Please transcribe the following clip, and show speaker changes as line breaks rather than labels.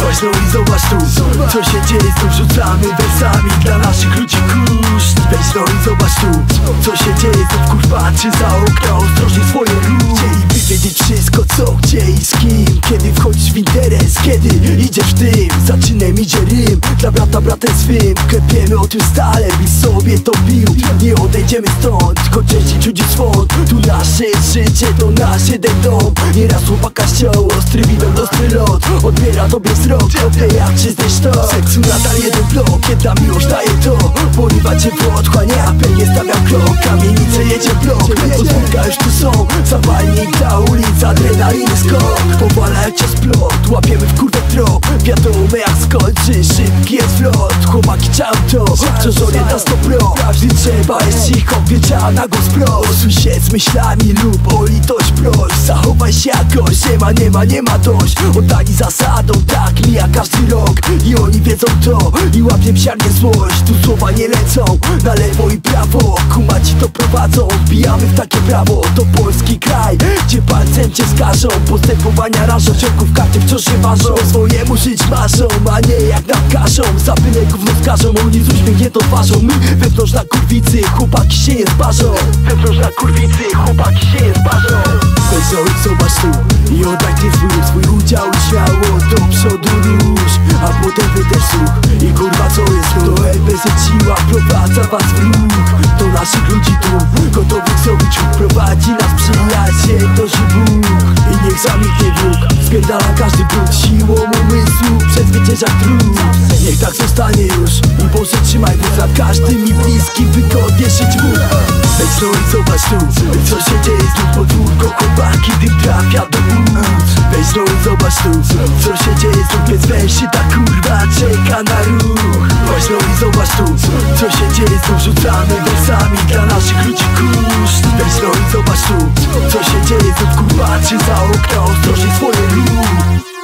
Weź no i zobacz tu, co się dzieje, znów rzucamy wersami dla naszych ludzi kurz. Weź no i zobacz tu, co się dzieje, znów kurwa patrzy za okno, ostrożnie swoje ruch. Chcieliby wiedzieć wszystko co, gdzie i z kim, kiedy wchodzisz w interes, kiedy idziesz w tym. Za czynem idzie rym, dla brata bratem swym. Klepiemy o tym stale, byś sobie to bił. Nie odejdziemy stąd, choć części ludzi swąd. Tu nasze życie, to nasz jeden dom. Nieraz chłopaka ściął, ostry widok, ostry lot. Odbiera tobie wzrok, kopie jak czyste sztok. Seksu nadal jeden blok, jedna miłość daje to. Porywa cię w odchłanie, apel nie stawiam krok. Kamienice jedzie blok, podwórka już tu są. Zapalnik dla ulic, adrenaliny skok. Powala jak cios plot, łapiemy w kurwę trop. Wiadomo jak skończy, szybki jest flot. Chłopaki ciał to, wciążonie na 100%. Gdy trzeba jest cicho, wiedziała na głos prost. Osuj się z myślami lub o litość proś. Zachowaj się jakoś, nie ma dość. Oddani zasadą, tak mija każdy rok. I oni wiedzą to, i łapie psiarnie złość. Tu słowa nie lecą, na lewo i prawo. Kumaci to prowadzą, wbijamy w takie prawo. To polski kraj, gdzie palcem cię skażą. Postępowania rażą, ciągów karty wciąż się ważą. Swojemu żyć marzą, a nie jak nam każą. Za byle gówno skażą, oni z uśmiechniętą twarzą. My wewnątrz na kurwicy, chłopaki się je zbarzą. Wewnątrz na kurwicy, chłopaki się je zbarzą. Weź no i zobacz tu i oddaj ty swój udział. Śmiało do przodu rusz, a potem wydech słuch. I kurwa co jest tu? To LBZ siła prowadza was w ruch. Do naszych ludzi tu, gotowych zrobić ruch. Prowadzi nas przyjaciel, to się Bóg. I niech zamknie wróg, spierdala każdy brud. Siłą umysłu przezwycięża trud. Niech tak zostanie już i Boże trzymaj wóz nad każdym i bliskim, wygodnie żyć mógł. Weź no i zobacz tu, co się dzieje, znów podwórko, chłopaki, dym trafia do ust. Weź no i zobacz tu, co się dzieje, znów jest węży, ta kurwa czeka na ruch. Weź no i zobacz tu, co się dzieje, znów rzucamy wersami dla naszych ludzi kurz. Weź no i zobacz tu, co się dzieje, znów kurwa patrzy za okno, ostrożnie swoje ruch.